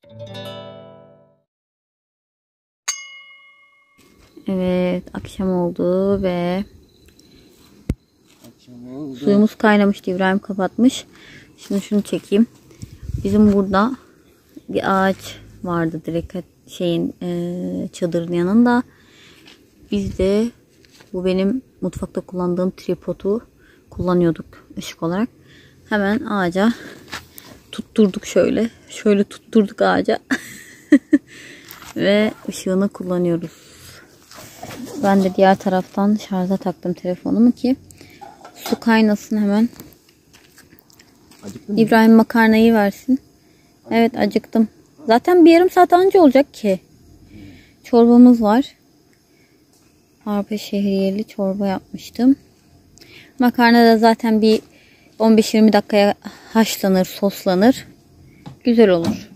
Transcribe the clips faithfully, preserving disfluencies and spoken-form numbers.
Evet, akşam oldu ve akşam oldu. Suyumuz kaynamıştı. İbrahim kapatmış. Şimdi şunu çekeyim. Bizim burada bir ağaç vardı direkt şeyin e, çadırın yanında. Biz de bu benim mutfakta kullandığım tripodu kullanıyorduk ışık olarak. Hemen ağaca tutturduk şöyle. Şöyle tutturduk ağaca. Ve ışığını kullanıyoruz. Ben de diğer taraftan şarja taktım telefonumu ki su kaynasın hemen. İbrahim makarnayı versin. Evet, acıktım. Zaten bir yarım saat önce olacak ki. Çorbamız var. Arpa şehriyeli çorba yapmıştım. Makarna da zaten bir on beş yirmi dakikaya haşlanır, soslanır. Güzel olur.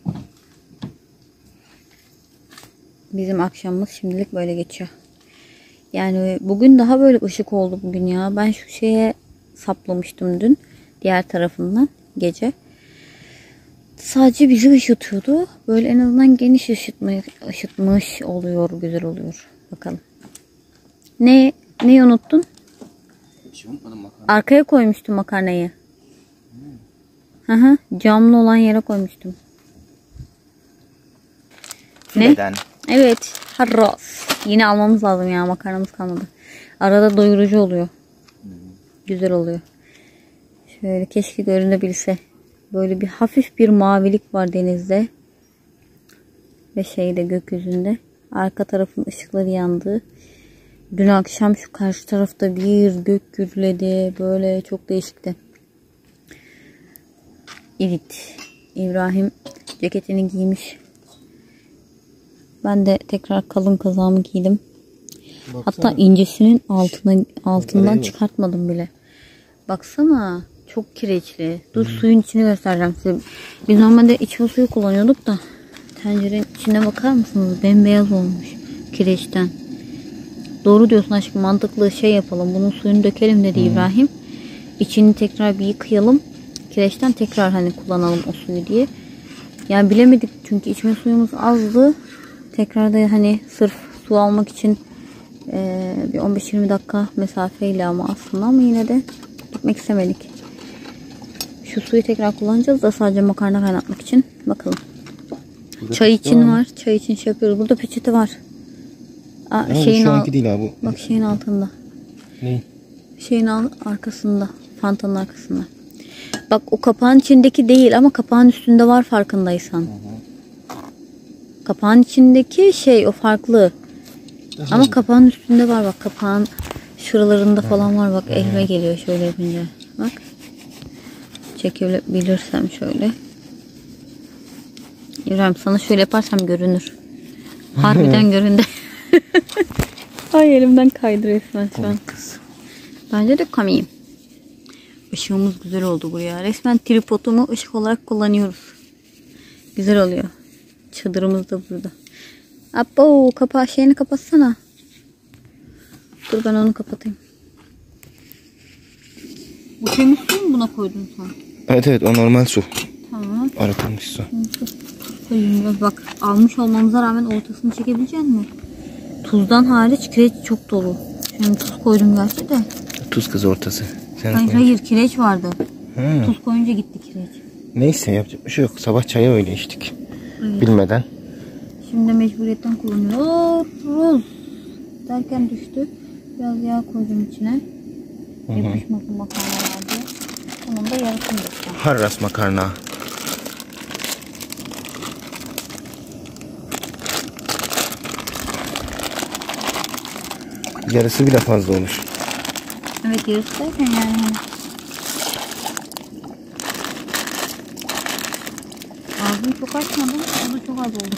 Bizim akşamımız şimdilik böyle geçiyor. Yani bugün daha böyle ışık oldu bugün ya. Ben şu şeye saplamıştım dün. Diğer tarafından gece. Sadece bizi ışıtıyordu. Böyle en azından geniş ışıtmış, ışıtmış oluyor. Güzel oluyor. Bakalım. Ne neyi unuttun? Bir şey unutmadım, makarna. Arkaya koymuştum makarnayı. Hmm. Hı hı, camlı olan yere koymuştum. Fileden. Ne? Evet. Harras. Yine almamız lazım ya. Makarnamız kalmadı. Arada doyurucu oluyor. Hmm. Güzel oluyor. Şöyle keşke görünebilse. Böyle bir hafif bir mavilik var denizde. Ve şeyde gökyüzünde. Arka tarafın ışıkları yandı. Dün akşam şu karşı tarafta bir gök gürledi. Böyle çok değişikti. Evet. İbrahim ceketini giymiş. Ben de tekrar kalın kazağımı giydim. Baksana. Hatta incesinin altına, altından çıkartmadım bile. Baksana. Çok kireçli. Dur, hmm. suyun içini göstereceğim size. Biz normalde içme suyu kullanıyorduk da. Tencerenin içine bakar mısınız? Bembeyaz olmuş. Kireçten. Doğru diyorsun aşkım. Mantıklı şey yapalım. Bunun suyunu dökelim dedi hmm. İbrahim. İçini tekrar bir yıkayalım. Kireçten tekrar hani kullanalım o suyu diye. Yani bilemedik çünkü içme suyumuz azdı. Tekrar da hani sırf su almak için e, bir on beş yirmi dakika mesafeyle ama aslında ama yine de gitmek istemedik. Şu suyu tekrar kullanacağız da sadece makarna kaynatmak için. Bakalım. Burada çay için var. var. Çay için şey yapıyoruz. Burada peçete var. Aa, yani şeyin şu al anki değil abi. Bak şeyin altında. Ne? Şeyin al arkasında. Fantanın arkasında. Bak o kapağın içindeki değil ama kapağın üstünde var farkındaysan. Hı hı. Kapağın içindeki şey o farklı. Aha. Ama kapağın üstünde var bak. Kapağın şuralarında hı. falan var bak. Hı. Elime geliyor şöyle yapınca. Bak. Çekebilirsem şöyle. İbrahim sana şöyle yaparsam görünür. Harbiden göründü. Ay elimden kaydı resmen şu an. Bence de komiyim. Işığımız güzel oldu buraya. Resmen tripodumu ışık olarak kullanıyoruz. Güzel oluyor. Çadırımız da burada. Abo, kapağı şeyini kapatsana. Dur ben onu kapatayım. Bu temiz su mu buna koydun sen? Evet evet, o normal su. Tamam. Arıtılmış su. Biraz bak, almış olmamıza rağmen ortasını çekebilecek misin? Tuzdan hariç kireç çok dolu. Şimdi tuz koydum gerçi de. Tuz kız ortası. Sen hayır hayır, kireç vardı. Hmm. Tuz koyunca gitti kireç. Neyse, yapacak bir şey yok. Sabah çayı öyle içtik. Evet. Bilmeden. Şimdi mecburiyetten kullanıyoruz. Derken düştü. Biraz yağ koydum içine. Hı-hı. Yapışmasın makarnalar diye. Onun da yarısını dökeceğim. Harras makarna. Yarısı bile fazla olur. Evet, yarısı derken yani. Ağzını çok açmadım. O da çok az oldu.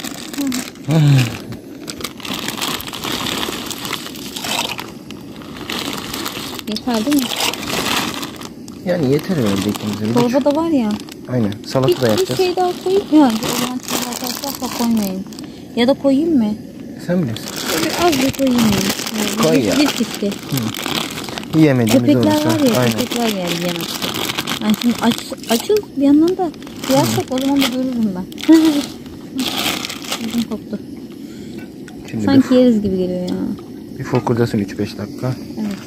Yeter değil mi? Yani yeter herhalde ikimizin. Çorba da var ya. Aynen. Salata da yapacağız. Bir şey daha koyayım. Yani o zaman çorba atarsak koymayayım. Ya da koyayım mı? Sen bilirsin. Böyle az bir koyayım yani. Koy bir, ya. Bir çıktı. Yiyemediğimiz olursa. Köpekler var ya. Aynen. Köpekler yer yiyemez. Yani şimdi aç, açız bir yandan da yersek o zaman da görürüm ben. koktu. Şimdi Sanki bir, yeriz gibi geliyor ya. Bir fokurdasın üç beş dakika. Evet.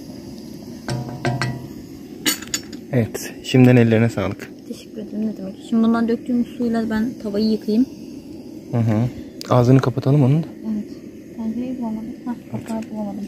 Evet. Şimdiden ellerine sağlık. Teşekkür ederim, ne demek. Şimdi bundan döktüğüm suyla ben tavayı yıkayayım. Hı hı. Ağzını kapatalım onun da. Evet. Tencereyi bulamadım. Hah, kapağı bulamadım.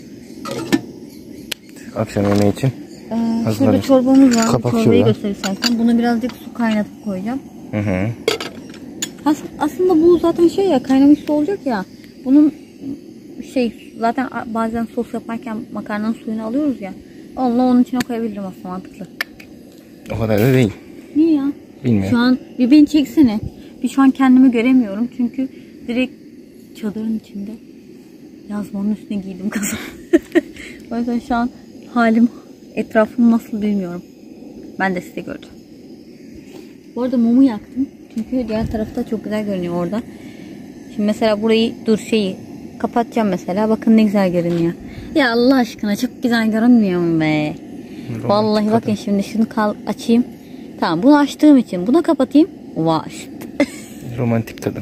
Akşam yemeği için. Ee, şurada çorbamız var. Kapak Çorbayı şurada. göster istersen. Bunu birazcık su kaynatıp koyacağım. Hı hı. As aslında bu zaten şey ya, kaynamış su olacak ya. Bunun şey zaten bazen sos yaparken makarnanın suyunu alıyoruz ya. Onunla onun içine koyabilirim aslında, mantıklı. O kadar da değil. Niye ya? Bilmiyorum. Şu an bir beni çeksene. Bir şu an kendimi göremiyorum çünkü direkt çadırın içinde yazmanın üstüne giydim kızım. O yüzden şu an halim, etrafım nasıl bilmiyorum. Ben de size gördüm. Bu arada mumu yaktım. Çünkü diğer tarafta çok güzel görünüyor orada. Şimdi mesela burayı dur şeyi kapatacağım mesela. Bakın ne güzel görünüyor. Ya Allah aşkına çok güzel görünmüyor mu be? Romantik. Vallahi bakın kadın. Şimdi şunu kal açayım. Tamam, bunu açtığım için bunu kapatayım. Vay. Romantik kadın.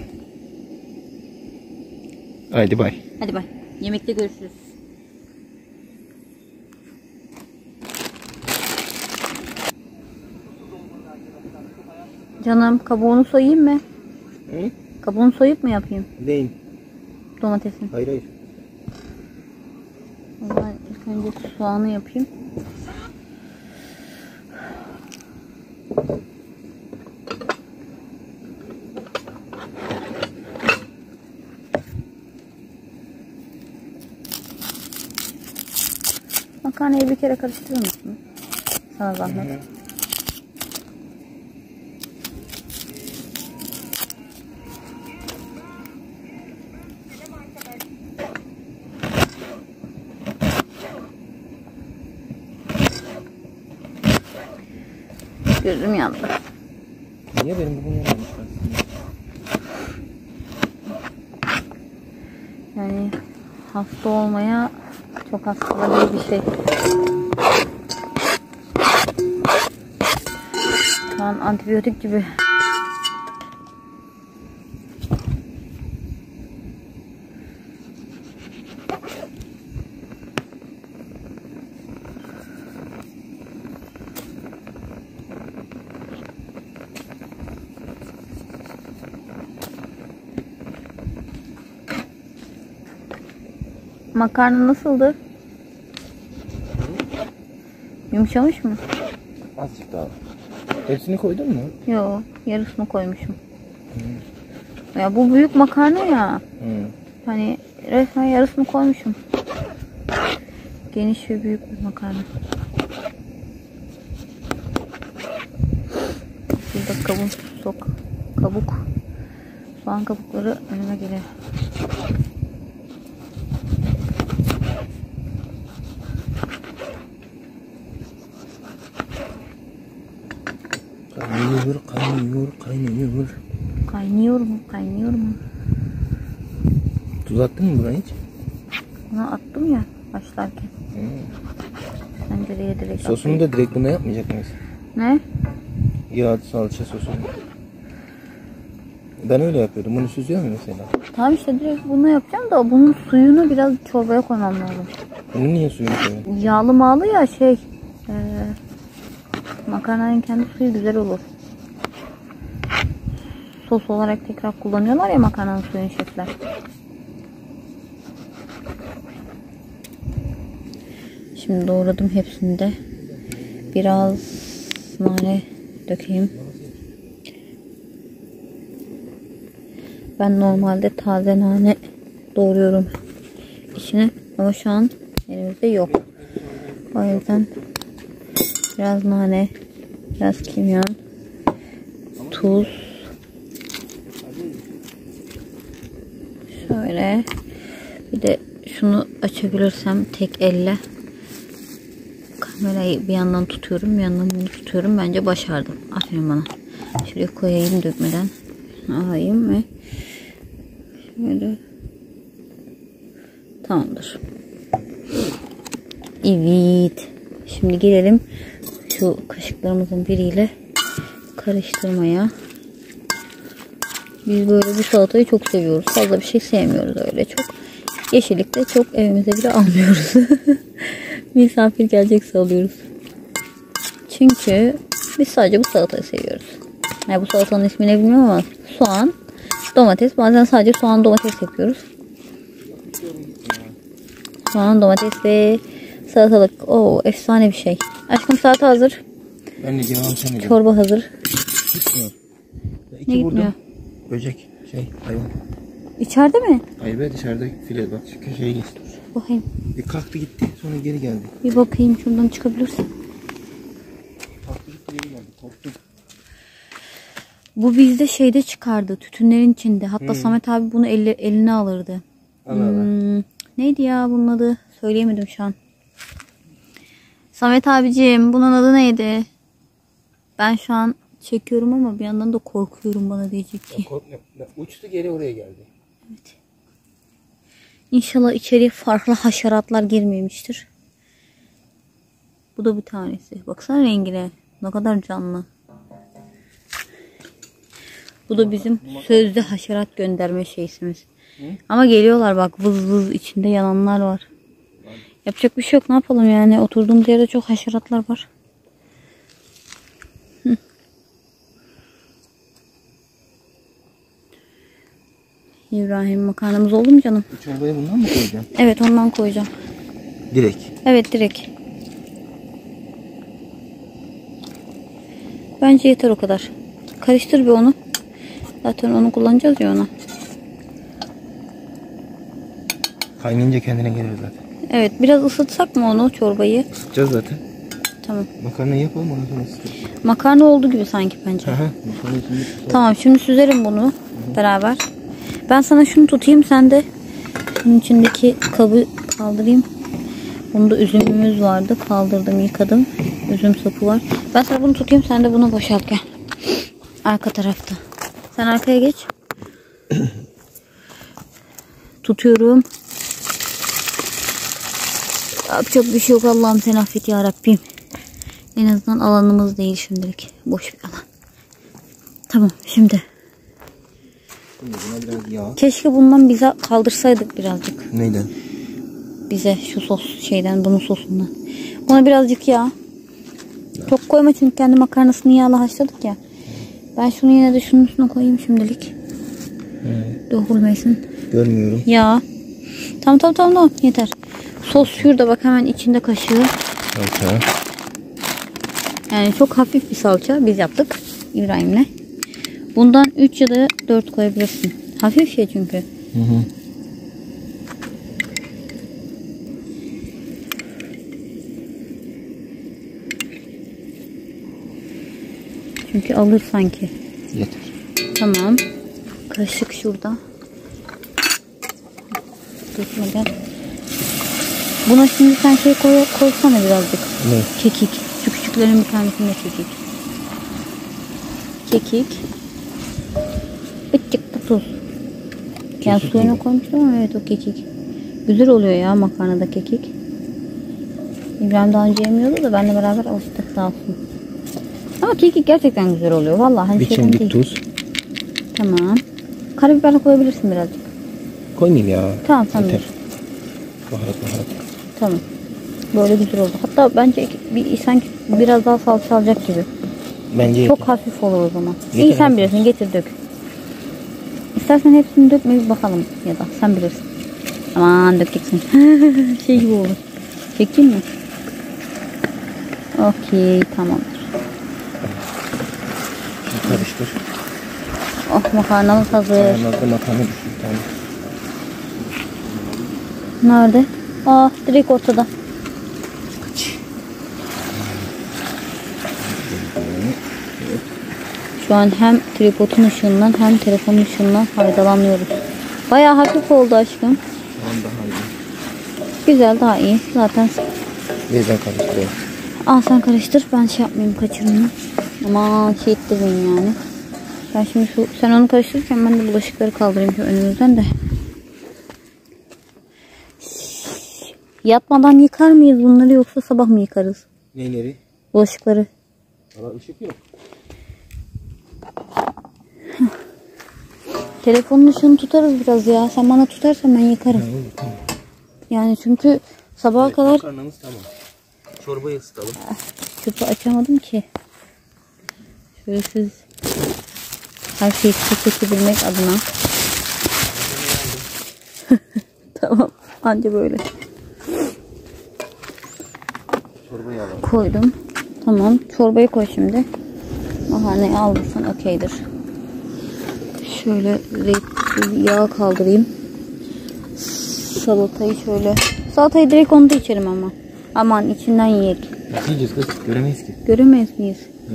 Haydi bay. Hadi bay. Yemekte görüşürüz. Canım, kabuğunu soyayım mı? Hı? Kabuğunu soyup mu yapayım? Neyin? Domatesin. Hayır hayır. O zaman ilk önce soğanı yapayım. Makarnayı bir kere karıştırır mısın? Sana zahmet. Hı hı. Gözüm yandı. Niye benim bugün yanmamış? Yani hasta olmaya çok hastalığı bir şey. Şu an antibiyotik gibi. Makarna nasıldı? Yumuşamış mı? Azıcık daha. Hepsini koydun mu? Yo, yarısını koymuşum. Hmm. Ya bu büyük makarna ya. Hmm. Hani resmen yarısını koymuşum. Geniş ve büyük bir makarna. Burada kabuk sok. Kabuk. Soğan kabukları önüme geliyor. Kaynıyor, kaynıyor, kaynıyor. Kaynıyor mu? Kaynıyor mu? Tuz attın mı buna hiç? Buna attım ya başlarken. Hmm. Tencereye direkt Sosunu attım. Da direkt buna yapmayacak mıyız? Ne? Yağ, salça sosunu. Ben öyle yapıyordum. Bunu süzüyor mu mesela? Tamam işte direkt bunu yapacağım da bunun suyunu biraz çorbaya koymam lazım. Bunun niye suyunu koyuyorsun? Yağlı mağlı ya şey. Ee, makarnanın kendi suyu güzel olur. Sos olarak tekrar kullanıyorlar ya makarnanın suyunu şefler. Şimdi doğradım hepsini de. Biraz nane dökeyim. Ben normalde taze nane doğruyorum içine ama şu an elimizde yok. O yüzden biraz nane, biraz kimyon, tuz, şöyle bir de şunu açabilirsem tek elle kamerayı bir yandan tutuyorum, bir yandan bunu tutuyorum. Bence başardım. Aferin bana. Şuraya koyayım dökmeden. Alayım ve şöyle. Tamamdır. Evet. Şimdi gelelim şu kaşıklarımızın biriyle karıştırmaya. Biz böyle bu salatayı çok seviyoruz. Fazla bir şey sevmiyoruz öyle çok. Yeşillik de çok evimize bile almıyoruz. Misafir gelecekse alıyoruz. Çünkü biz sadece bu salatayı seviyoruz. Yani bu salatanın ismini bilmiyorum ama soğan, domates. Bazen sadece soğan domates yapıyoruz. Soğan, domates ve salatalık. Oo, efsane bir şey. Aşkım salata hazır. Ben de devam sen de. Çorba hazır. Gitmiyor. İki Ne gitmiyor? Böcek şey hayvan. İçeride mi? Hayır be dışarıda file bak şu köşeye geçti. Bakayım. Bir kalktı gitti sonra geri geldi. Bir bakayım şuradan çıkabilirsin. Kalktı gitti geri geldi. Korktum. Bu bizde şeyde çıkardı. Tütünlerin içinde. Hatta Hmm. Samet abi bunu elle, eline alırdı. Allah Allah. Hmm, neydi ya bunun adı? Söyleyemedim şu an. Samet abicim bunun adı neydi? Ben şu an çekiyorum ama bir yandan da korkuyorum bana diyecek ki. Korkma. Uçtu geri oraya geldi. Evet. İnşallah içeriye farklı haşeratlar girmemiştir. Bu da bir tanesi. Baksana rengine. Ne kadar canlı. Bu da bizim sözde haşerat gönderme şeysimiz. Hı? Ama geliyorlar bak vız vız içinde yananlar var. Yapacak bir şey yok, ne yapalım yani, oturduğumuz yerde çok haşeratlar var. Hı. İbrahim makarnamız oldu mu canım? Bu çorbaya bundan mı koyacaksın? Evet ondan koyacağım. Direkt. Evet direkt. Bence yeter o kadar. Karıştır bir onu. Zaten onu kullanacağız ya ona. Kaynayınca kendine gelir zaten. Evet biraz ısıtsak mı onu, çorbayı? Isıtacağız zaten. Tamam. Makarnayı yapalım ondan sonra ısıtırız. Makarna oldu gibi sanki bence. Aha, makarna içinde tamam şimdi süzerim bunu. Hı-hı. Beraber. Ben sana şunu tutayım, sen de şunun içindeki kabı kaldırayım. Bunda üzümümüz vardı. Kaldırdım, yıkadım. Üzüm sapı var. Ben sana bunu tutayım, sen de bunu boşalt gel. Arka tarafta. Sen arkaya geç. Tutuyorum. Yapacak bir şey yok, Allah'ım sen affet ya Rabbim. En azından alanımız değil şimdilik. Boş bir alan. Tamam şimdi. Şimdi buna biraz yağ. Keşke bundan bize kaldırsaydık birazcık. Neyden? Bize şu sos şeyden, bunun sosundan. Buna birazcık yağ. Evet. Çok koyma çünkü kendi makarnasını yağla haşladık ya. Ben şunu yine de şunun üstüne koyayım şimdilik. Evet. Dökülmesin. Görmüyorum. Yağ. Tamam tamam tamam tamam yeter. Sos şurada bak, hemen içinde kaşığı. Salça. Yani çok hafif bir salça biz yaptık İbrahim'le. Bundan üç ya da dört koyabilirsin. Hafif şey çünkü. Hı hı. Çünkü alır sanki. Yeter. Tamam. Kaşık şurada. Dökmeden. Buna şimdi sen şey koy, koysana birazcık. Ne? Kekik. Şu küçüklerin bir tanesinde kekik. Kekik. Birazcık da tuz. Yani suyunu mi koymuştum ama evet o kekik. Güzel oluyor ya makarnada kekik. İbrahim daha önce yemiyordu da benimle beraber alıştık sağ olsun. Ama kekik gerçekten güzel oluyor. Vallahi hani bir çimdik tuz. Tamam. Karabiber koyabilirsin birazcık. Koymayayım ya. Tamam tamam. Yeter. Baharat baharat. Tamam. Böyle güzel oldu. Hatta bence bir, sanki biraz daha salça alacak gibi. Bence çok yeter. hafif olur o zaman. Yeter. İyi sen bilirsin, getir dök. İstersen hepsini dökme bir bakalım ya da sen bilirsin. Aman dökeceksin. Şey gibi oldu. Çekeyim mi? Okey tamamdır. Şimdi karıştır. Oh makarnamız hazır. Makarnada makarna düştü bir tane. Nerede? Aa direkt ortada. Şu an hem tripodun ışığından hem telefonun ışığından faydalanıyoruz. Bayağı hafif oldu aşkım. Şu an daha iyi. Güzel, daha iyi. Zaten Birden karıştırıyorum. al sen karıştır. Ben şey yapmayayım, kaçırmayayım. Aman şey ettirmeyin yani. Ben şimdi şu, sen onu karıştırırken ben de bulaşıkları kaldırayım şu önümüzden de. Yatmadan yıkar mıyız bunları yoksa sabah mı yıkarız? Neyleri? Bulaşıkları. Valla ışık yok. Telefonun ışığını tutarız biraz ya. Sen bana tutarsan ben yakarım. Tamam, tamam. Yani çünkü sabaha Evet, kadar... makarnamız tamam. Çorbayı ısıtalım. Çöpü açamadım ki. Şöyle siz her şeyi çekebilmek adına. Tamam. Anca böyle. Çorbayı alalım. Koydum. Tamam. Çorbayı koy şimdi. Makarnayı aldıysan okeydir. Şöyle yağ kaldırayım. Salatayı şöyle. Salatayı direkt onda içerim ama. Aman içinden yiyek. Nasıl yiyeceğiz kız? Göremeyiz ki. Göremeyiz miyiz? Hı.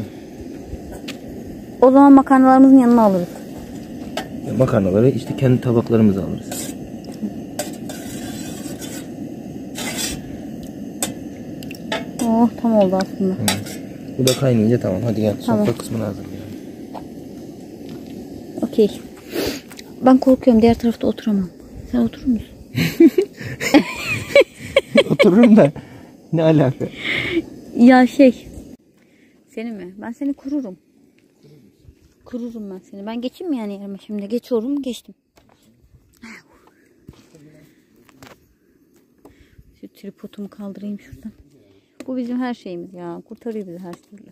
O zaman makarnalarımızın yanına alırız. Ya makarnaları işte kendi tabaklarımıza alırız. Oh tam oldu aslında. Hı. Bu da kaynayınca tamam. Hadi gel. Tamam. Sofra kısmını hazırlayalım. Okey. Ben korkuyorum. Diğer tarafta oturamam. Sen oturur musun? Otururum da. Ne alaka? Ya şey. Seni mi? Ben seni kururum. Kururum ben seni. Ben geçeyim mi yani yerime şimdi? Geçiyorum. Geçtim. Şu tripodumu kaldırayım şuradan. Bu bizim her şeyimiz ya. Kurtarıyor bizi her türlü.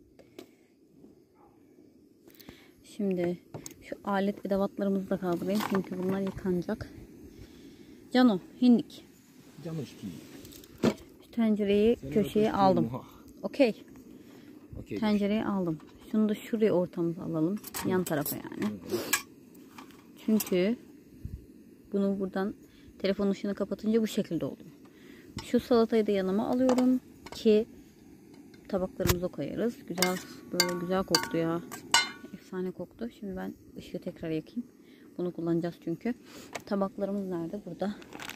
Şimdi şu alet edevatlarımızı da kaldırayım. Çünkü bunlar yıkanacak. Cano, hindik. Cano işte. Şu tencereyi köşeye aldım. Okey. Okay. Tencereyi aldım. Şunu da şuraya ortamıza alalım. Yan tarafa yani. Çünkü bunu buradan telefon ışığını kapatınca bu şekilde oluyor. Şu salatayı da yanıma alıyorum ki tabaklarımıza koyarız. Güzel, böyle güzel koktu ya. Efsane koktu. Şimdi ben ışığı tekrar yakayım. Bunu kullanacağız çünkü. Tabaklarımız nerede? Burada.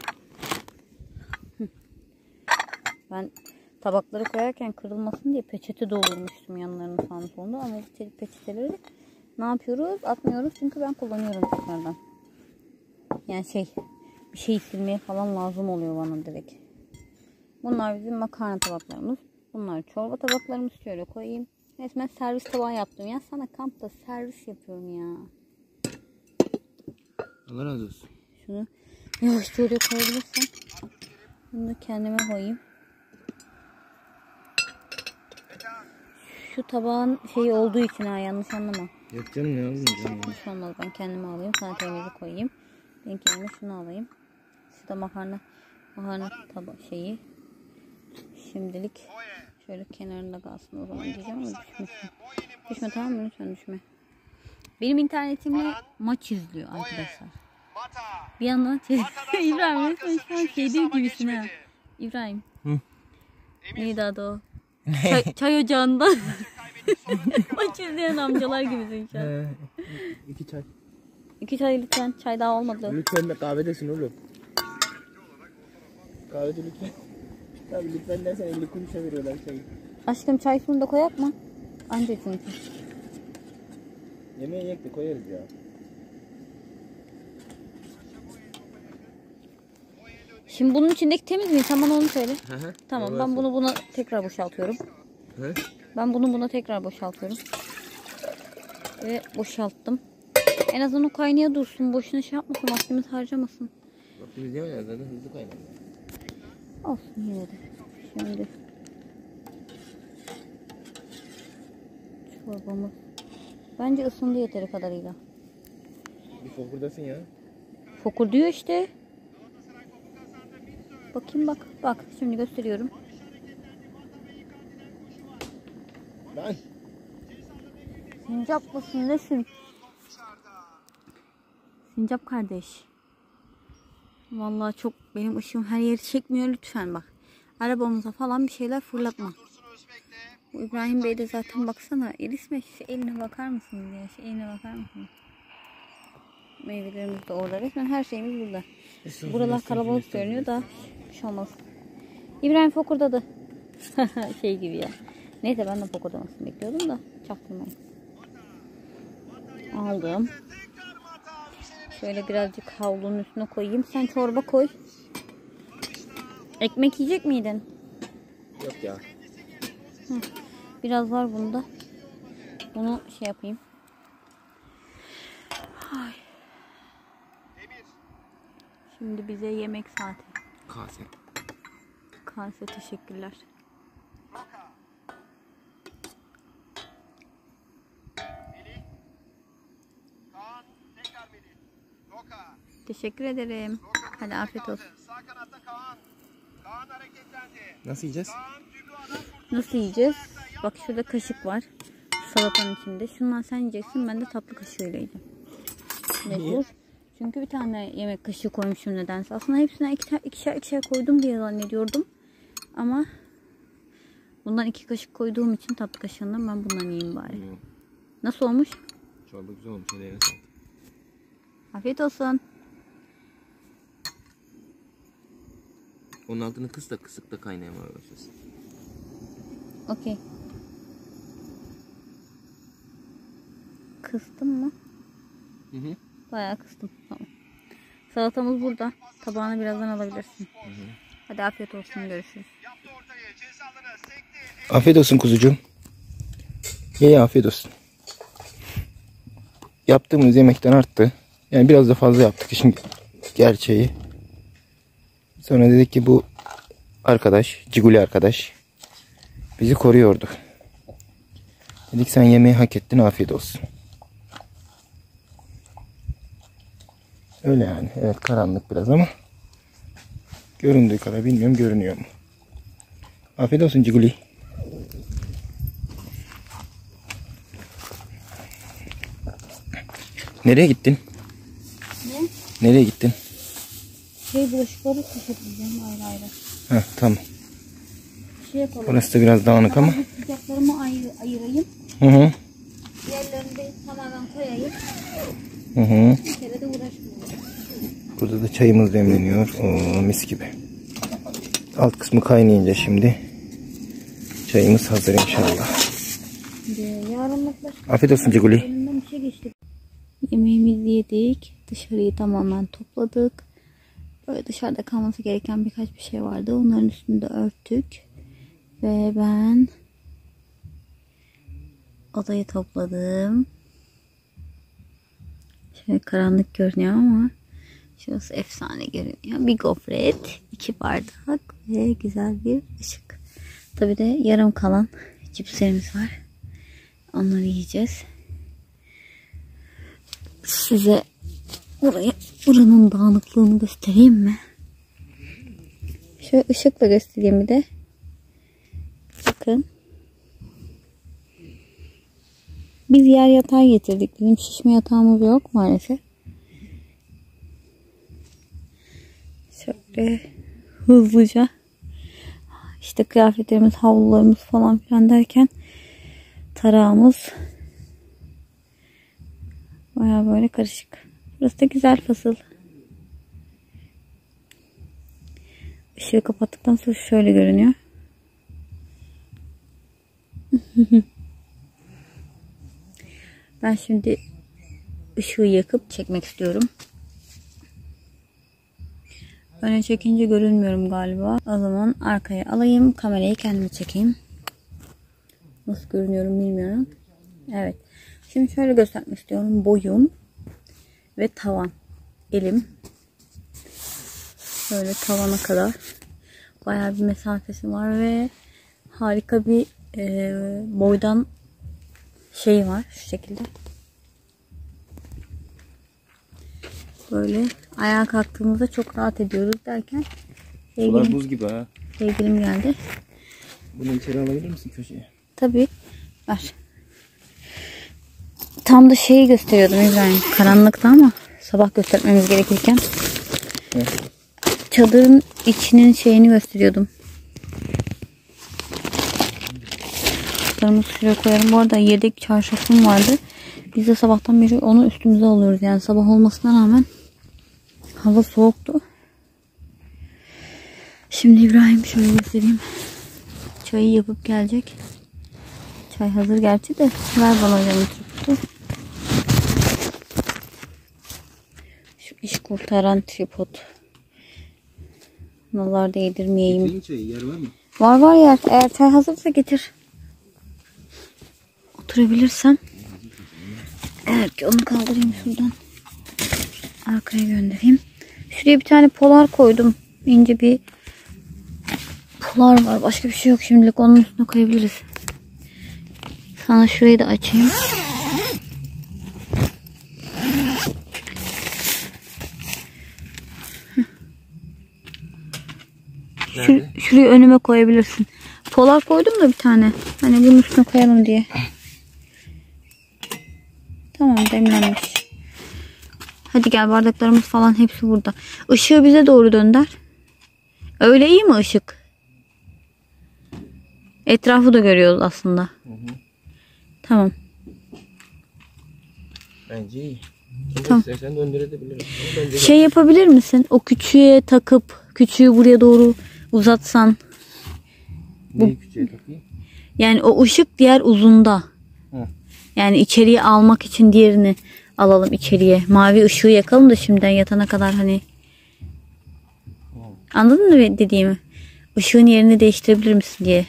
Ben tabakları koyarken kırılmasın diye peçete doldurmuştum yanlarını sağını solunu. Ama bu peçeteleri ne yapıyoruz? Atmıyoruz çünkü ben kullanıyorum tekrardan. Yani şey, bir şey silmeye falan lazım oluyor bana direkt. Bunlar bizim makarna tabaklarımız. Bunlar çorba tabaklarımız. Şöyle koyayım. Resmen servis tabağı yaptım. Ya sana kampta servis yapıyorum ya. Allah razı olsun. Şunu yavaşça oraya koyabilirsem. Bunu da kendime koyayım. Şu tabağın şeyi olduğu için ha, yanlış anlama. Yok canım, ne almayacağım ya. Hiç olmaz, ben kendime alayım. Sana temizi koyayım. Ben kendime şunu alayım. Şu da makarna makarna tabak şeyi. Şimdilik şöyle kenarında kalsın o zaman diyeceğim ama düşmesin. Düşme, tamam mı? Lütfen düşme. Benim internetimle maç izliyor arkadaşlar. Bir yandan İbrahim resmen şu an şey değil gibisin ha. İbrahim. Hı. Neydi adı o? Çay, çay ocağında maç izleyen amcalar gibisin şu an. He, iki çay. İki çay lütfen. Çay daha olmadı. Lütfen de kahvedesin oğlum. Kahvede lütfen. Tabii lütfen dersen elli kuruşa veriyorlar çayı. Aşkım çay suyunu da koyak mı? Anca çünkü. Yemeği yek de koyarız ya. Şimdi bunun içindeki temiz mi? Sen bana onu söyle. Hı hı. Tamam, ben bunu buna tekrar boşaltıyorum. Hı? Ben bunu buna tekrar boşaltıyorum. Ve boşalttım. En azından o kaynaya dursun. Boşuna şey yapmasın. Vaktimiz harcamasın. Vaktimiz yok ya, zaten hızlı kaynar. Olsun yine de. Şimdi çorbamız bence ısındı yeteri kadarıyla. Bir fokurdasın ya. Fokur diyor işte. Bakayım bak. Bak şimdi gösteriyorum. Lan. Sincap mısın nesin? Sincap kardeş. Vallahi çok benim ışığım her yeri çekmiyor, lütfen bak. Arabamıza falan bir şeyler fırlatma. Bu İbrahim Bey de zaten baksana. Elisme şu eline bakar mısın diye. Şu eline bakar mısın? Meyvelerimiz de orada. Resmen her şeyimiz burada. Buralar kalabalık görünüyor da bir şey olmaz. İbrahim fokurdadı. Şey gibi ya. Neyse ben de fokurdamasını bekliyordum da çaktırmayın. Aldım. Şöyle birazcık havlunun üstüne koyayım. Sen çorba koy. Ekmek yiyecek miydin? Yok ya. Hı. Biraz var bunda. Bunu şey yapayım. Ay. Şimdi bize yemek saati. Kase. Kase, teşekkürler. Teşekkür ederim. Hadi afiyet olsun. Nasıl yiyeceğiz? Nasıl yiyeceğiz? Bak şurada kaşık var. Salatanın içinde. Şundan sen yiyeceksin. Ben de tatlı kaşığıyla yiyeceğim. Mecbur. Çünkü bir tane yemek kaşığı koymuşum nedense. Aslında hepsine ikişer ikişer, ikişer koydum diye zannediyordum. Ama bundan iki kaşık koyduğum için tatlı kaşığından ben bundan yiyeyim bari. Hmm. Nasıl olmuş? Çorba güzel olmuş. Afiyet olsun. Onun altını kıs da kısık da kaynayamaya başlasın. Okey. Kıstım mı? Hı hı. Bayağı kıstım. Tamam. Salatamız burada. Tabağını birazdan alabilirsin. Hı hı. Hadi afiyet olsun. Görüşürüz. Afiyet olsun kuzucuğum. İyi, afiyet olsun. Yaptığımız yemekten arttı. Yani biraz da fazla yaptık işin gerçeği. Sonra dedik ki bu arkadaş, Ciguli arkadaş bizi koruyordu. Dedik sen yemeği hak ettin, afiyet olsun. Öyle yani. Evet, karanlık biraz ama göründüğü kadar, bilmiyorum görünüyor mu. Afiyet olsun Ciguli. Nereye gittin? Ne? Nereye gittin? Şey, bulaşıkları poşetleyeceğim ayrı ayrı. Heh, tamam. Şey yapalım. Burası da biraz dağınık ama. Sıcaklarımı ayır, ayırayım. Hı hı. Diğerlerini de tamamen koyayım. Hı hı. Bir kere de uğraşmıyorum. Burada da çayımız demleniyor. Oo, mis gibi. Alt kısmı kaynayınca şimdi çayımız hazır inşallah. Yarınlıklar. Afiyet olsun Ciguli. Önümden bir şey geçti. Yemeğimizi yedik. Dışarıyı tamamen topladık. Böyle dışarıda kalması gereken birkaç bir şey vardı. Onların üstünde örttük. Ve ben odayı topladım. Şöyle karanlık görünüyor ama şurası efsane görünüyor. Bir gofret, iki bardak ve güzel bir ışık. Tabii de yarım kalan cipslerimiz var. Onları yiyeceğiz. Size burayı, buranın dağınıklığını göstereyim mi? Şöyle ışıkla göstereyim bir de. Bakın. Biz yer yatağı getirdik. Bizim şişme yatağımız yok maalesef. Şöyle hızlıca işte kıyafetlerimiz, havlularımız falan filan derken tarağımız bayağı böyle karışık. Burası da güzel fasıl. Işığı kapattıktan sonra şöyle görünüyor. Ben şimdi ışığı yakıp çekmek istiyorum. Öne çekince görünmüyorum galiba. O zaman arkaya alayım. Kamerayı kendime çekeyim. Nasıl görünüyorum bilmiyorum. Evet. Şimdi şöyle göstermek istiyorum. Boyum ve tavan. Elim. Şöyle tavana kadar. Bayağı bir mesafesi var ve harika bir e, boydan şey var. Şu şekilde. Böyle ayağa kalktığımızda çok rahat ediyoruz derken sular buz gibi ha. Sevgilim geldi. Bunu içeri alabilir misin köşeye? Tabii. Ver. Tam da şeyi gösteriyordum İbrahim. Karanlıkta ama sabah göstermemiz gerekirken. Evet. Çadırın içinin şeyini gösteriyordum. Çadırımızı şuraya koyarım. Bu arada yedek çarşafım vardı. Biz de sabahtan beri onu üstümüze alıyoruz. Yani sabah olmasına rağmen hava soğuktu. Şimdi İbrahim şöyle göstereyim. Çayı yapıp gelecek. Çay hazır gerçi de. Ver bana hocam. Şu iş kurtaran tripod. Nazar değdirmeyeyim. Çayı, yer var mı? Var var yer. Eğer çay hazırsa getir. Oturabilirsem. Evet, onu kaldırayım şuradan. Arkaya göndereyim. Şuraya bir tane polar koydum. İnce bir polar var. Başka bir şey yok şimdilik. Onun üstüne koyabiliriz. Sana şurayı da açayım. Şur şurayı önüme koyabilirsin. Polar koydum da bir tane. Hani bunun üstüne koyalım diye. Tamam, demlenmiş. Hadi gel, bardaklarımız falan hepsi burada. Işığı bize doğru dönder. Öyle iyi mi ışık? Etrafı da görüyoruz aslında. Hı hı. Tamam. Bence iyi. Tamam. İstersen döndürebiliriz. Bence şey yapabilir misin? O küçüğe takıp küçüğü buraya doğru uzatsan. Neyi küçüğe takayım? Yani o ışık diğer uzunda. Hı. Yani içeriye almak için diğerini alalım içeriye. Mavi ışığı yakalım da şimdiden yatana kadar hani. Hı. Anladın mı dediğimi? Işığın yerini değiştirebilir misin diye.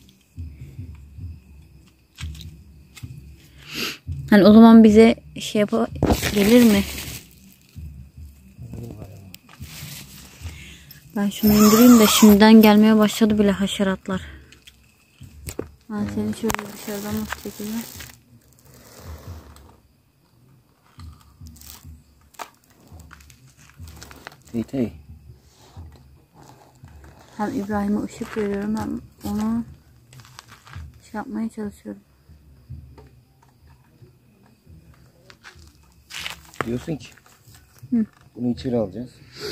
Hani o zaman bize şey yapa gelir mi? Ben şunu indireyim de şimdiden gelmeye başladı bile haşeratlar. Ben seni şöyle dışarıdan nasıl çekeyim? Hey hey. Hem İbrahim'e ışık veriyorum hem onu şey yapmaya çalışıyorum. Diyorsun ki Hı. bunu içeri alacağız.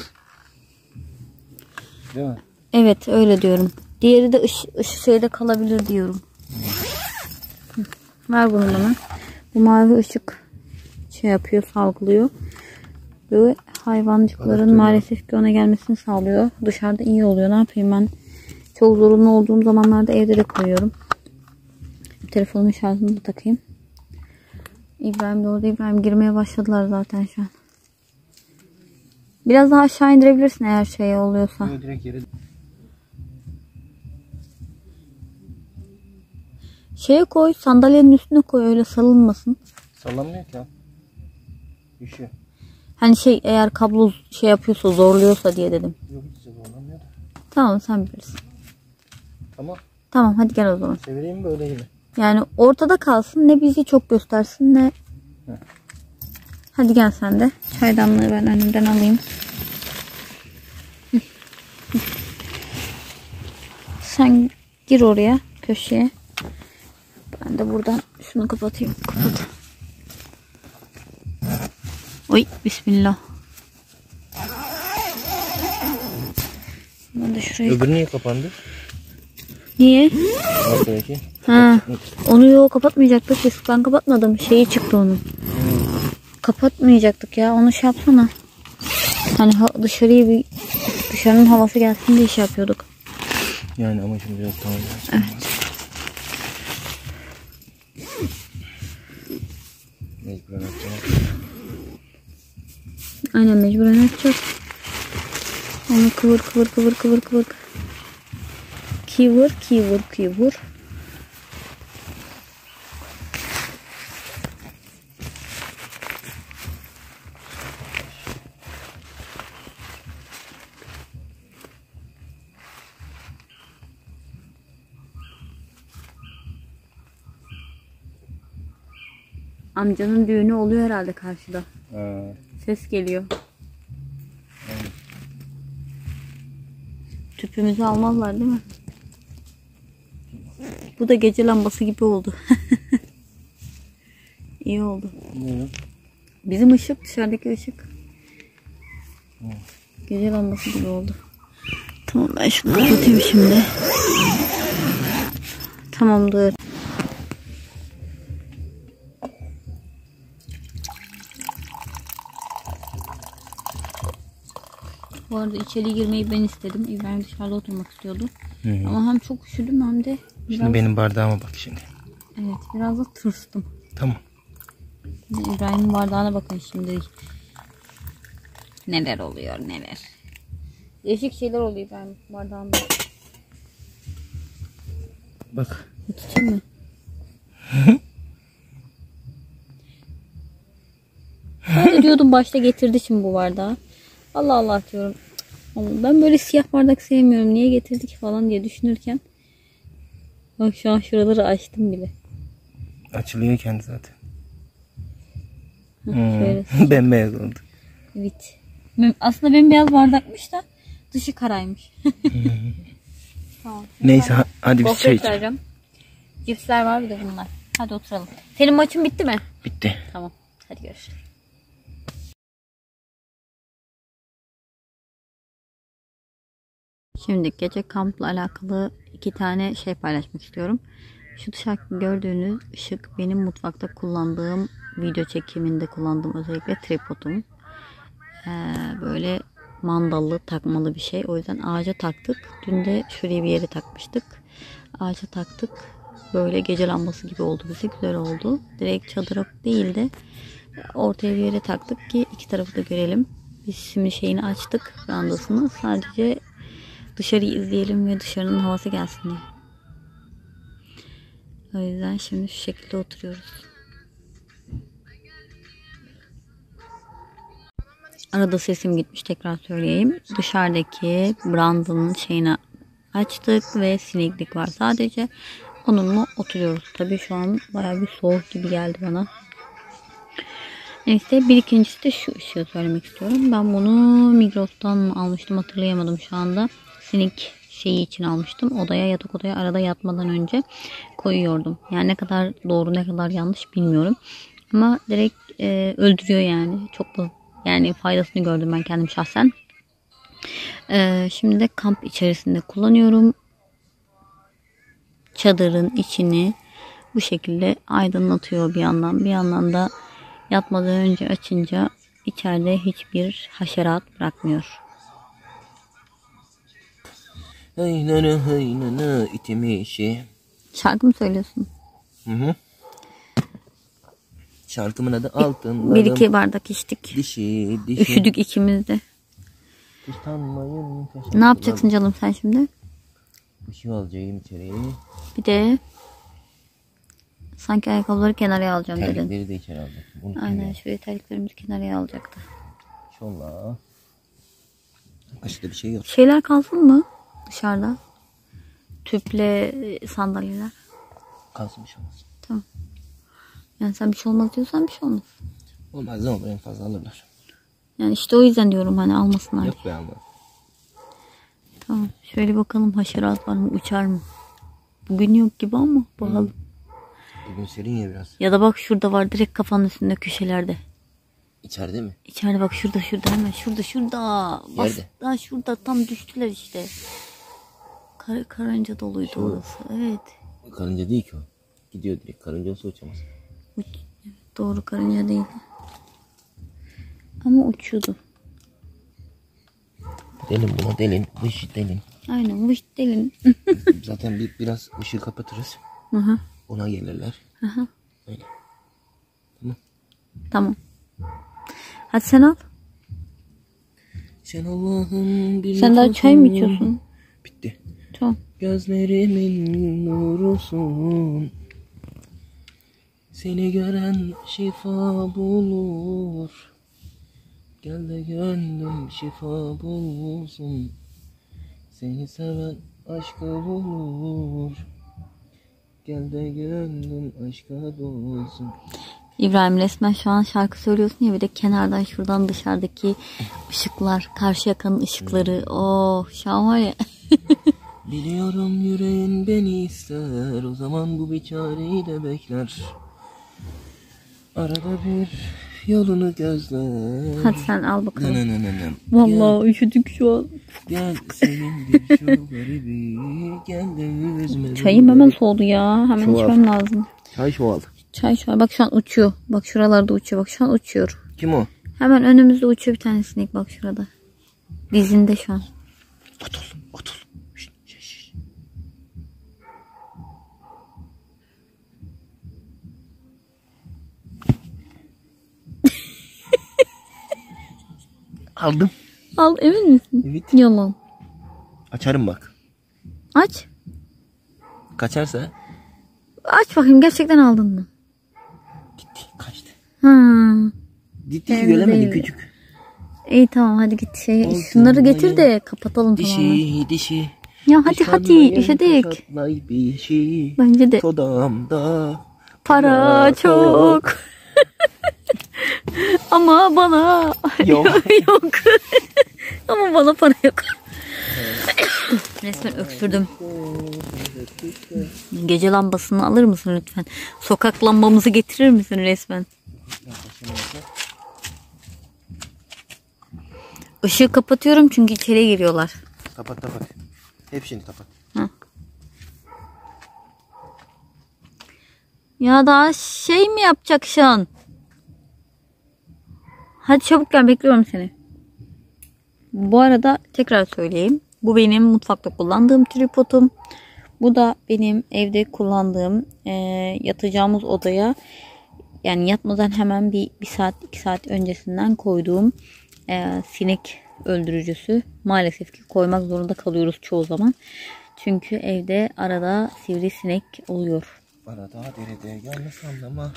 Değil mi? Evet, öyle diyorum. Diğeri de ış, ış şeyde kalabilir diyorum. Hı. Ver bunu bana. Bu mavi ışık şey yapıyor, salgılıyor. Ve hayvancıkların evet, maalesef ki ona gelmesini sağlıyor. Dışarıda iyi oluyor. Ne yapayım ben? Çok zorunlu olduğum zamanlarda evde de koyuyorum. Telefonumun şarjını da takayım. İbrahim de orada. İbrahim girmeye başladılar zaten şu an. Biraz daha aşağı indirebilirsin eğer şey oluyorsa. Yok, direkt yere. Şeye koy, sandalyenin üstüne koy, öyle salınmasın. Sallanmıyor ki ya. Düşüyor. Hani şey, eğer kablo şey yapıyorsa, zorluyorsa diye dedim. Yok, hiç zorlanmıyor. Tamam, sen bilirsin. Tamam. Tamam, hadi gel o zaman. Çevireyim mi böyle gibi? Yani ortada kalsın, ne bizi çok göstersin ne. Heh. Hadi gel sen de. Çaydanlığı ben önümden alayım. Sen gir oraya, köşeye. Ben de buradan şunu kapatayım. Kapat. Oy, bismillah. Ben de şurayı... Öbürü niye kapandı? Niye? Arkadaki. Ha, onu yok kapatmayacaktık biz. Ben kapatmadım. Şeyi çıktı onun. Hmm. Kapatmayacaktık ya. Onu şey yapsana. Hani dışarıya bir dışarının havası gelsin diye şey yapıyorduk. Yani ama şimdi biraz tamam. Evet. Mecburen açacağız. Aynen, mecburen açacağız. Onu kıvır kıvır kıvır kıvır kıvır. Kıvır kıvır kıvır. Amcanın düğünü oluyor herhalde karşıda. Ha. Ses geliyor. Evet. Tüpümüzü almazlar değil mi? Bu da gece lambası gibi oldu. İyi oldu. Ne? Bizim ışık, dışarıdaki ışık. Evet. Gece lambası gibi oldu. Tamam, ben şunu kapatayım şimdi. Tamamdır. Bu arada içeri girmeyi ben istedim. İbrahim dışarıda oturmak istiyordu. Hı hı. Ama hem çok üşüdüm hem de biraz... Şimdi benim bardağıma bak şimdi. Evet, biraz da tırstım. Tamam. İbrahim'in bardağına bakın şimdi. Neler oluyor neler. Değişik şeyler oluyor İbrahim bardağında. Bak. İçeceğim mi? Ben de diyordum başta getirdi şimdi bu bardağı. Allah Allah diyorum. Ben böyle siyah bardak sevmiyorum. Niye getirdik falan diye düşünürken. Bak şu an şuraları açtım bile. Açılıyor kendi zaten. Heh, Hmm. Bembeyaz oldu. Evet. Aslında bembeyaz bardakmış da dışı karaymış. Tamam. Neyse hadi biz çay içelim. Vereceğim. Cipsler var bir de bunlar. Hadi oturalım. Senin maçın bitti mi? Bitti. Tamam. Hadi görüşürüz. Şimdi gece kampla alakalı iki tane şey paylaşmak istiyorum. Şu dışarıda gördüğünüz ışık benim mutfakta kullandığım, video çekiminde kullandığım özellikle tripodum. Ee, böyle mandallı takmalı bir şey. O yüzden ağaca taktık. Dün de şuraya bir yere takmıştık. Ağaca taktık. Böyle gece lambası gibi oldu bize. Güzel oldu. Direkt çadıra değil de ortaya bir yere taktık ki iki tarafı da görelim. Biz şimdi şeyini açtık. Brandasını. Sadece dışarıyı izleyelim ve dışarının havası gelsin diye. O yüzden şimdi şu şekilde oturuyoruz. Arada sesim gitmiş, tekrar söyleyeyim. Dışarıdaki brandanın şeyini açtık ve sineklik var sadece. Onunla oturuyoruz. Tabii şu an bayağı bir soğuk gibi geldi bana. Neyse, bir ikincisi de şu ışığı söylemek istiyorum. Ben bunu Migros'tan mı almıştım hatırlayamadım şu anda. Sinek şeyi için almıştım. Odaya, yatak odaya arada yatmadan önce koyuyordum. Yani ne kadar doğru ne kadar yanlış bilmiyorum. Ama direkt e, öldürüyor yani. Çok da yani faydasını gördüm ben kendim şahsen. E, şimdi de kamp içerisinde kullanıyorum. Çadırın içini bu şekilde aydınlatıyor bir yandan. Bir yandan da yatmadan önce açınca içeride hiçbir haşerat bırakmıyor. Haynana haynana itimi işi. Şarkı mı söylüyorsun? Hı hı. Şarkımın adı Altın. Bir iki bardak içtik. Dişi dişi. Üşüdük ikimiz de. Ustanmayın. Ne yapacaksın canım sen şimdi? Bir şey alacağım içeriye. Bir de sanki ayakkabıları kenarıya alacağım dedin. Terlikleri de içeri alacaktım. Aynen, şuraya terliklerimizi kenarıya alacaktı. İnşallah. Başka bir şey yok. Şeyler kalsın mı dışarıda? Tüple sandalyeler. Kalsın bir şey olmaz. Tamam. Yani sen bir şey olmaz diyorsan bir şey olmaz. Olmaz, ne olur, en fazla alırlar. Yani işte o yüzden diyorum hani almasınlar. Yok be almaz. Tamam. Şöyle bakalım haşerat var mı, uçar mı? Bugün yok gibi ama bakalım. Hmm. Bugün serin ya biraz. Ya da bak şurada var, direkt kafanın üstünde köşelerde. İçeride mi? İçeride bak, şurada şurada hemen şurada şurada. Nerede? Daha şurada tam düştüler işte. Kar, karınca doluydu Şu. orası. Evet. Karınca değil ki o. Gidiyor direkt, karınca olsa uçamaz. Uç, doğru, karınca değil. Ama uçuyordu. Delin buna, delin. Vış delin. Aynen, vış delin. Zaten bir, biraz ışığı kapatırız. Hı hı. Ona gelirler. Hı hı. Öyle. Tamam. Tamam. Hadi sen al. Sen Allah'ın bir Sen daha çay mı içiyorsun? Bitti. Tamam. Gözlerimin nurusun. Seni gören şifa bulur. Gel de gönlüm şifa bulsun. Seni seven aşkı bulur. Gel de gönlüm aşka dolsun. İbrahim, resmen şu an şarkı söylüyorsun ya, bir de kenardan şuradan dışarıdaki ışıklar, karşı yakanın ışıkları. Oh, şu an var ya. Biliyorum yüreğin beni ister. O zaman bu bir çareyi de bekler. Arada bir yolunu gözler. Hadi sen al bakalım. Ne, ne, ne, ne. Vallahi üşüdük şu an. Gel sevindir şu garibi. Gel de üzme. Çayım hemen soğudu ya. Hemen Çuval. içmem lazım. Çay şu al. Çay şu an. Bak şu an uçuyor. Bak şuralarda uçuyor. Bak şu an uçuyor. Kim o? Hemen önümüzde uçuyor bir tane sinek. Bak şurada. Dizinde şu an. Otul, otul. Şişt, şişt, şişt. Aldım. Al, emin misin? Evet. Yalan. Açarım bak. Aç. Kaçarsa. Aç bakayım, gerçekten aldın mı? Gitti, kaçtı. Ha. Gitti ki Kendi göremedi, değil. küçük. İyi tamam hadi git şey. Şunları getir de kapatalım tamamen. Dişi dişi. Ya hadi hadi üşüdük. Bence de. Odamda Para çok. Ama bana yok. yok. Ama bana para yok. Resmen öksürdüm. Gece lambasını alır mısın lütfen? Sokak lambamızı getirir misin resmen? Işığı kapatıyorum çünkü içeriye giriyorlar. Kapat kapat. Hepsini kapat. Hı. Ya daha şey mi yapacaksın? Hadi çabuk gel, bekliyorum seni. Bu arada tekrar söyleyeyim. Bu benim mutfakta kullandığım tripodum. Bu da benim evde kullandığım e, yatacağımız odaya, yani yatmadan hemen bir, bir saat iki saat öncesinden koyduğum e, sinek öldürücüsü. Maalesef ki koymak zorunda kalıyoruz çoğu zaman. Çünkü evde arada sivrisinek oluyor. Arada derede yanlış anlama.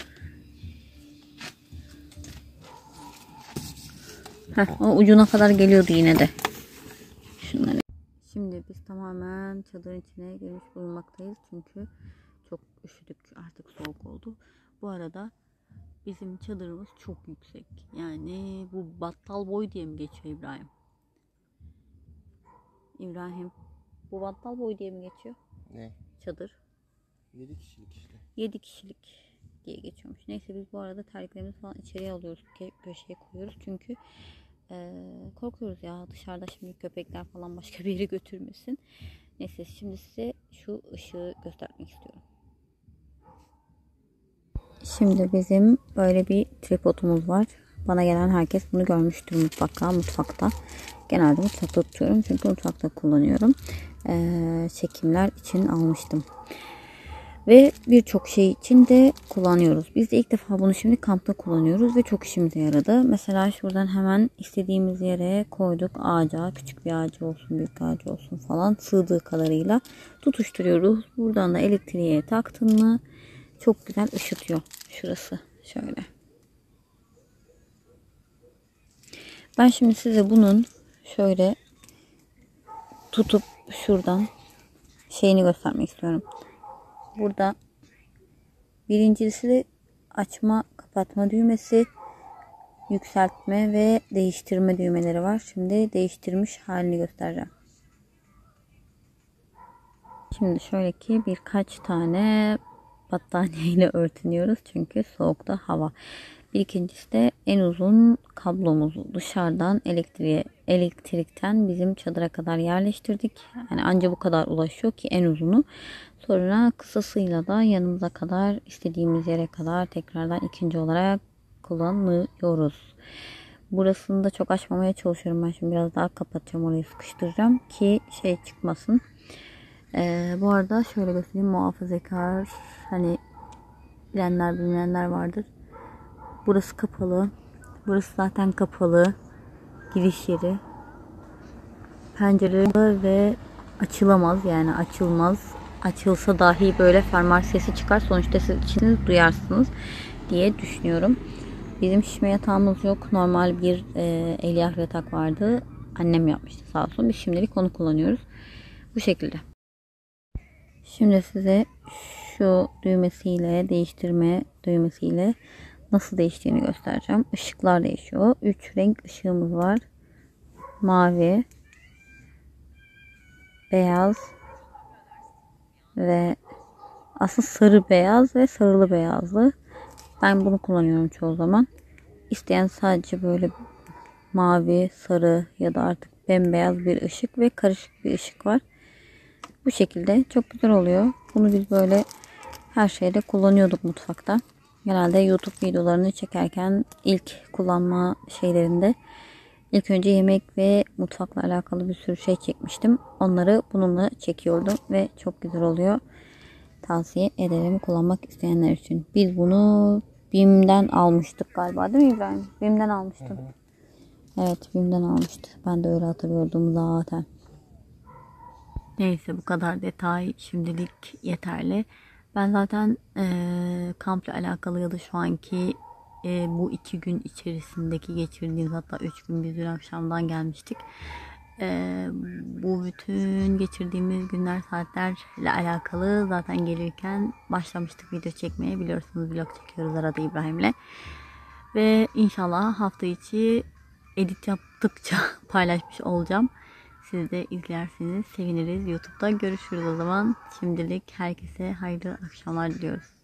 Heh, o ucuna kadar geliyordu yine de. Şunları. Şimdi biz tamamen çadırın içine girmiş bulunmaktayız. Çünkü çok üşüdük. Artık soğuk oldu. Bu arada bizim çadırımız çok yüksek. Yani bu battal boy diye mi geçiyor İbrahim? İbrahim. Bu battal boy diye mi geçiyor? Ne? Çadır. yedi kişilik işte. yedi kişilik diye geçiyormuş. Neyse biz bu arada terliklerimizi falan içeriye alıyoruz. Köşeye koyuyoruz. Çünkü Ee, korkuyoruz ya dışarıda şimdi köpekler falan başka bir yere götürmesin. Neyse şimdi size şu ışığı göstermek istiyorum. Şimdi bizim böyle bir tripodumuz var. Bana gelen herkes bunu görmüştür mutlaka mutfakta. Genelde mutfakta tutuyorum çünkü mutfakta kullanıyorum. Ee, çekimler için almıştım. Ve birçok şey için de kullanıyoruz. Biz de ilk defa bunu şimdi kampta kullanıyoruz ve çok işimize yaradı. Mesela şuradan hemen istediğimiz yere koyduk ağaca. Küçük bir ağacı olsun, büyük ağacı olsun falan sığdığı kadarıyla tutuşturuyoruz. Buradan da elektriğe taktın mı çok güzel ışıtıyor şurası. Şöyle. Ben şimdi size bunun şöyle tutup şuradan şeyini göstermek istiyorum. Burada birincisi de açma kapatma düğmesi, yükseltme ve değiştirme düğmeleri var. Şimdi değiştirmiş halini göstereceğim. Şimdi şöyle ki birkaç tane battaniye ile örtünüyoruz çünkü soğukta hava. Bir ikincisi de en uzun kablomuzu dışarıdan elektriğe, elektrikten bizim çadıra kadar yerleştirdik. Yani anca bu kadar ulaşıyor ki en uzunu. Sonra kısasıyla da yanımıza kadar istediğimiz yere kadar tekrardan ikinci olarak kullanıyoruz. Burasını da çok açmamaya çalışıyorum ben şimdi, biraz daha kapatacağım, orayı sıkıştıracağım ki şey çıkmasın. Ee, bu arada şöyle göstereyim, muhafazakar hani bilenler bilmeyenler vardır. Burası kapalı. Burası zaten kapalı. Giriş yeri. Pencereleri ve açılamaz, yani açılmaz. Açılsa dahi böyle fermuar sesi çıkar. Sonuçta siz içiniz duyarsınız diye düşünüyorum. Bizim şişme yatağımız yok. Normal bir e, elyaf yatak vardı. Annem yapmıştı sağ olsun. Biz şimdilik onu kullanıyoruz. Bu şekilde. Şimdi size şu düğmesiyle, değiştirme düğmesiyle nasıl değiştiğini göstereceğim. Işıklar değişiyor. üç renk ışığımız var. Mavi, beyaz ve aslında sarı beyaz ve sarılı beyazlı. Ben bunu kullanıyorum çoğu zaman. İsteyen sadece böyle mavi, sarı ya da artık bembeyaz bir ışık ve karışık bir ışık var. Bu şekilde çok güzel oluyor. Bunu biz böyle her şeyde kullanıyorduk mutfakta. Genelde YouTube videolarını çekerken ilk kullanma şeylerinde ilk önce yemek ve mutfakla alakalı bir sürü şey çekmiştim. Onları bununla çekiyordum ve çok güzel oluyor. Tavsiye ederim kullanmak isteyenler için. Biz bunu BİM'den almıştık galiba, değil mi İbrahim? BİM'den almıştım. Hı hı. Evet, BİM'den almıştı. Ben de öyle hatırlıyordum zaten. Neyse, bu kadar detay şimdilik yeterli. Ben zaten e, kampla alakalı ya da şu anki e, bu iki gün içerisindeki geçirdiğimiz, hatta üç gün, biz dün akşamdan gelmiştik. E, bu bütün geçirdiğimiz günler, saatlerle alakalı zaten gelirken başlamıştık video çekmeye. Biliyorsunuz vlog çekiyoruz arada İbrahim'le. Ve inşallah hafta içi edit yaptıkça paylaşmış olacağım. Siz de izlerseniz seviniriz. YouTube'da görüşürüz o zaman. Şimdilik herkese hayırlı akşamlar diliyoruz.